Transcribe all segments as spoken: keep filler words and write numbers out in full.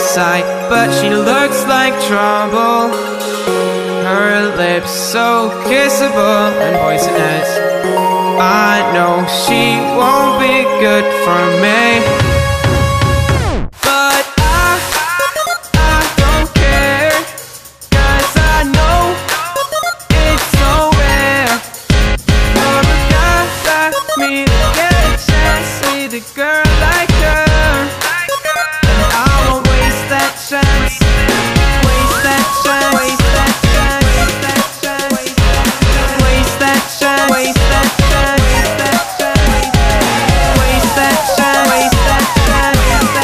inside, but she looks like trouble. Her lips so kissable and poisonous. I know she won't be good for me, but I, I don't care, 'cause I know it's so rare for a guy like me to get a chance with a girl like her. And I won't waste that chance, waste that chance, waste that chance, waste that chance, waste that chance, waste that chance, waste that chance, waste that chance, waste that chance,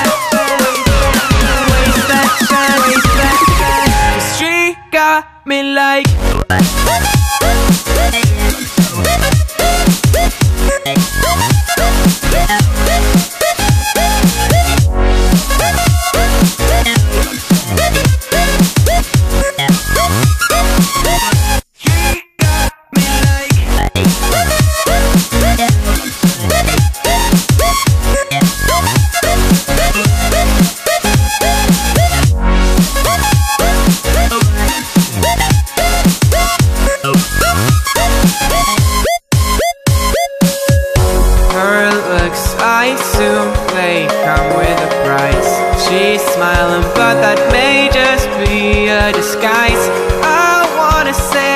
waste that chance, waste that chance. 'Cause she got me like. I assume they come with a price. She's smiling, but that may just be a disguise. I wanna say